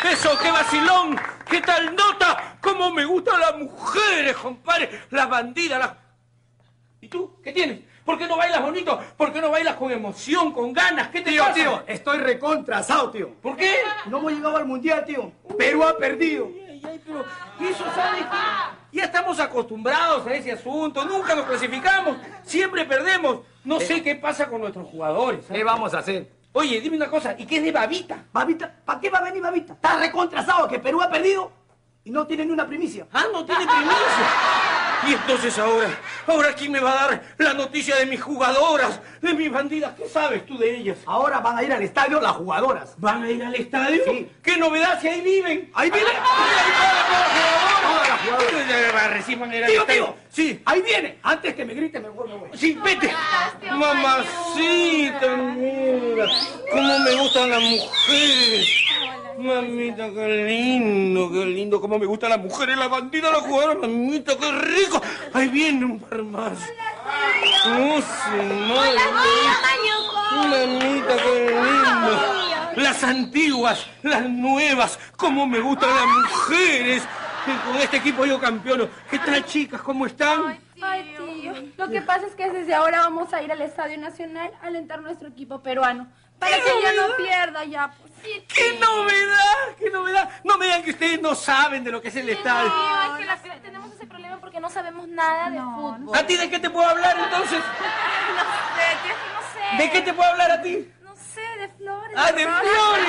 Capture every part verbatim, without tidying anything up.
eso? ¡Qué vacilón! ¿Qué tal nota? ¡Cómo me gustan las mujeres, compadre! Las bandidas, las... ¿Y tú? ¿Qué tienes? ¿Por qué no bailas bonito? ¿Por qué no bailas con emoción, con ganas? ¿Qué te Tío, pasa? tío, estoy recontrasado, tío. ¿Por qué? No hemos llegado al mundial, tío. Perú ha perdido. Ay, ay, pero eso, ¿sabes qué? Ya estamos acostumbrados a ese asunto. Nunca nos clasificamos. Siempre perdemos. No sé qué pasa con nuestros jugadores. ¿Sabes? ¿Qué vamos a hacer? Oye, dime una cosa. ¿Y qué es de Babita? Babita, ¿para qué va a venir Babita? Está recontrasado que Perú ha perdido y no tiene ni una primicia. Ah, no tiene primicia. Y entonces ahora, ahora ¿quién me va a dar la noticia de mis jugadoras, de mis bandidas? ¿Qué sabes tú de ellas? Ahora van a ir al estadio las jugadoras. ¿Van a ir al estadio? Sí. ¿Qué novedad si ahí viven? Ahí viene. Todas las jugadoras. Recién van a ir al Tío, estadio. tío. Sí. Ahí viene. Antes que me grite, mejor me voy. Sí, vete. Mamacita, mira. Cómo me gustan las mujeres. Mamita, qué lindo, qué lindo. Cómo me gustan las mujeres, las bandidas, las jugadoras. Mamita, qué rico. Ahí viene un par más. No sé, madre. Mamita, qué lindo. Las antiguas, las nuevas. Cómo me gustan las mujeres. Con este equipo yo campeono. ¿Qué tal, chicas? ¿Cómo están? Ay, tío. Lo que pasa es que desde ahora vamos a ir al Estadio Nacional a alentar nuestro equipo peruano. Para que ya no pierda, ya. Pues, sí, ¡Qué novedad! ¡Qué novedad! No me digan que ustedes no saben de lo que es el estadio. No, es que la- tenemos ese problema porque no sabemos nada de fútbol. ¿A ti de qué te puedo hablar, entonces? No sé, tío, no sé. ¿De qué te puedo hablar a ti? No sé, de flores. ¡Ah, de flores!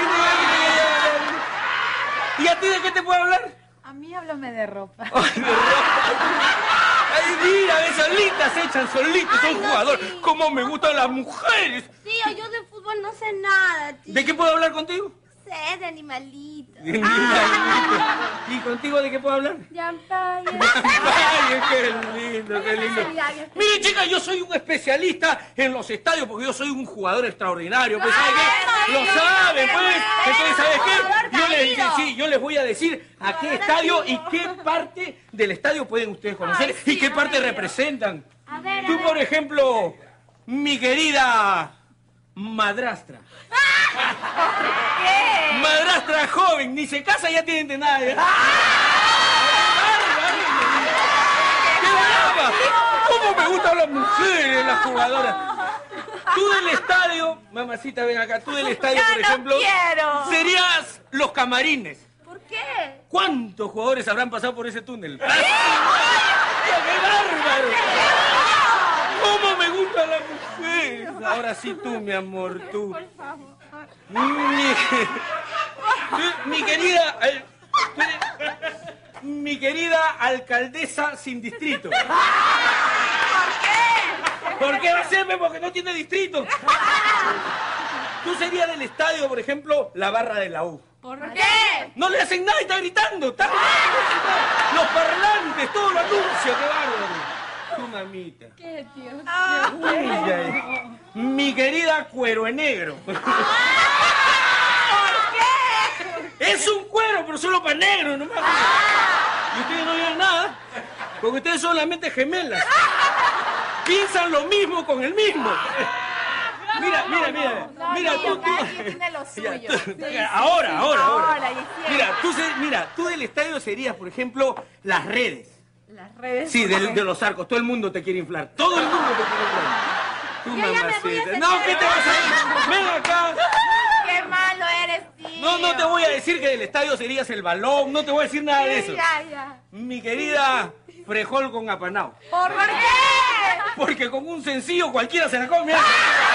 ¿Y a ti de qué te puedo hablar? A mí háblame de ropa. ¡Ay, de ropa! ¡Ay, mira, de solitas se echan solitos, son Ay, no, jugadores! tío. ¡Cómo me gustan las mujeres! Tío, yo de fútbol no sé nada, tío. ¿De qué puedo hablar contigo? No sé, de animalitos. ¿Y contigo de qué puedo hablar? Ya, vaya. Ay, qué lindo, qué lindo. Ya, ya. Miren, chicas, yo soy un especialista en los estadios porque yo soy un jugador extraordinario. Pues, ¿saben qué? Lo saben, pues. Entonces, ¿sabes qué? Yo les, sí, yo les voy a decir a qué estadio y qué parte del estadio pueden ustedes conocer y qué parte representan. A ver, a Tú, ver. por ejemplo, mi querida madrastra. ¿Qué? Madrastra joven, ni se casa ya tienen de nada. ¿eh? ¡Qué brava! ¿Cómo me gustan las mujeres, las jugadoras? Tú del estadio, mamacita, ven acá, tú del estadio, Ya por no ejemplo, quiero. serías los camarines. ¿Por qué? ¿Cuántos jugadores habrán pasado por ese túnel? ¡Qué bárbaro! ¿Cómo me gustan las mujeres? Ahora sí tú, mi amor, tú. Por favor. Mi, tú- mi querida... eh, tú- mi querida alcaldesa sin distrito. ¿Por qué? ¿Por qué va a serme? Porque no tiene distrito. Tú serías del estadio, por ejemplo, la barra de la U. ¿Por qué? No le hacen nada y está gritando. Está... Los parlantes, todo lo anuncia. ¡Qué bárbaro! Tu mamita. ¿Qué, tío? Uy, ay. Mi querida cuero en negro. ¿Por qué? Es un cuero, pero solo para negro nomás. Y ustedes no ven nada, porque ustedes son las mentes gemelas. Piensan lo mismo con el mismo. Mira, mira, mira. No, Mira, tío, tú, cada tú- quien tiene lo Ya, suyo. tú- Sí, sí, ahora, sí. ahora, ahora. Ahora, y es cierto. Mira, tú, se- mira, tú del estadio serías, por ejemplo, las redes. Las redes. Sí, de, de los arcos. Todo el mundo te quiere inflar. Todo el mundo te quiere inflar. Tu Yo ya me voy a mamacita. sentar. No, ¿qué te vas a ir? Ven acá. Qué malo eres, tío. No, no te voy a decir que del estadio serías el balón. No te voy a decir nada de eso. Ya, ya. Mi querida frijol con apanao. ¿Por qué? Porque con un sencillo cualquiera se la come. ¡Ay!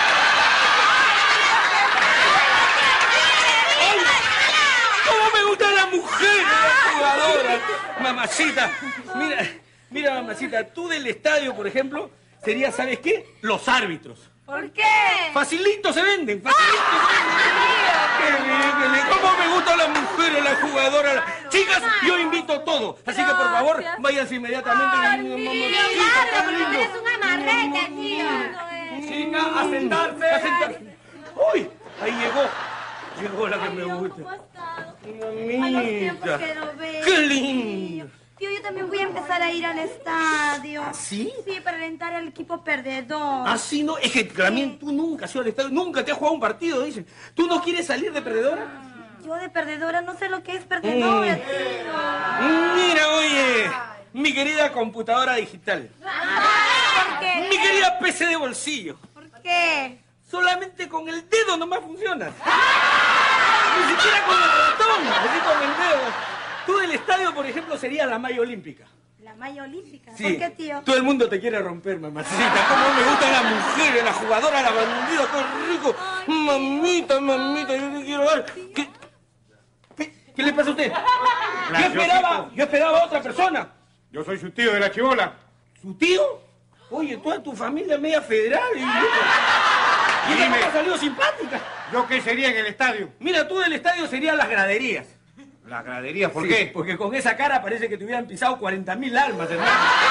¿Cómo me gustan las mujeres, las jugadoras? Mamacita. Mira, mira, mamacita, tú del estadio, por ejemplo, serías, ¿sabes qué? Los árbitros. ¿Por qué? Facilito se venden, facilito se venden. Qué bien, qué bien. ¿Cómo me gustan las mujeres, las jugadoras? las- Chicas, yo invito todo. Así que, por favor, Gracias. váyanse inmediatamente. Ay, Mamacita, tío, qué claro, lindo. porque eres un amarrete, tío. Chicas, a sentarse. A sentarse. ¡Uy! Ahí llegó. Llegó la que me gusta. ¿Cómo has estado? A los tiempos Mamita. que no veo. ¡Qué lindo! Tío, yo también voy a empezar a ir al estadio. ¿Ah, sí? Sí, para alentar al equipo perdedor. Ah, sí, no. Es que también tú nunca has ido al estadio, nunca te has jugado un partido, dicen. ¿Tú no quieres salir de perdedora? Yo de perdedora no sé lo que es perdedora, Mm. tío. Mira, oye, mi querida computadora digital, ¿Por qué? mi querida P C de bolsillo, ¿Por qué? solamente con el dedo nomás funciona. Ni siquiera con el ratón, así con el dedo. Tú del estadio, por ejemplo, serías la malla olímpica. La malla olímpica. Sí. ¿Por qué, tío? Todo el mundo te quiere romper, mamacita. Cómo me gustan las mujeres, la jugadora, la bandida, qué rico. Mamita, mamita, yo te quiero dar. ¿Qué, qué, qué le pasa a usted? Yo esperaba, yo esperaba a otra persona. Yo soy su tío de la chibola. ¿Su tío? Oye, toda tu familia media federal. Y, y esta Dime. cosa ha salido simpática. ¿Yo qué sería en el estadio? Mira, tú del estadio serían las graderías. La gradería, ¿por Sí, qué? Porque con esa cara parece que te hubieran pisado cuarenta mil almas, hermano.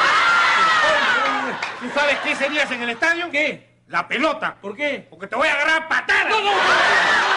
¿Tú sabes qué serías en el estadio? ¿Qué? La pelota. ¿Por qué? Porque te voy a agarrar a patadas. ¡No, no!